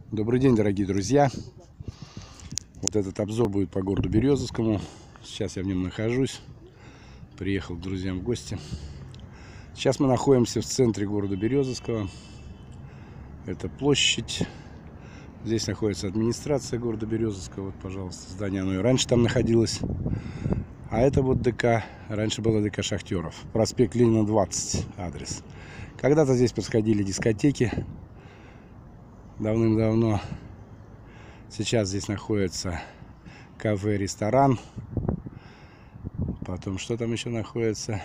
Добрый день, дорогие друзья! Вот этот обзор будет по городу Березовскому. Сейчас я в нем нахожусь. Приехал к друзьям в гости. Сейчас мы находимся в центре города Березовского. Это площадь. Здесь находится администрация города Березовского. Вот, пожалуйста, здание, оно и раньше там находилось. А это вот ДК. Раньше было ДК Шахтеров. Проспект Ленина, 20 адрес. Когда-то здесь происходили дискотеки. Давным-давно. Сейчас здесь находится кафе, ресторан. Потом что там еще находится?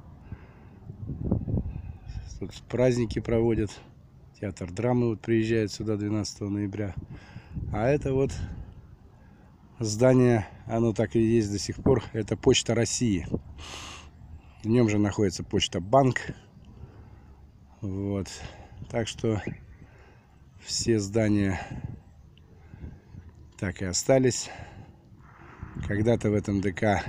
Тут праздники проводят. Театр драмы вот приезжает сюда 12 ноября. А это вот здание, оно так и есть до сих пор. Это Почта России. В нем же находится Почта Банк. Вот. Так что все здания так и остались. Когда-то в этом ДК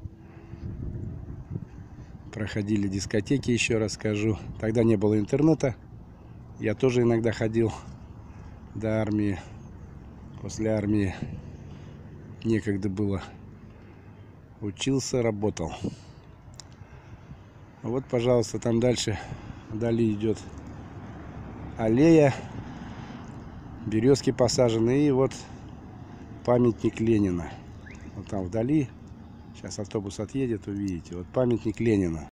проходили дискотеки, еще раз скажу. Тогда не было интернета. Я тоже иногда ходил до армии. После армии некогда было. Учился, работал. Вот, пожалуйста, там дальше вдали идет аллея. Березки посажены. И вот памятник Ленина. Вот там вдали. Сейчас автобус отъедет, увидите. Вот памятник Ленина.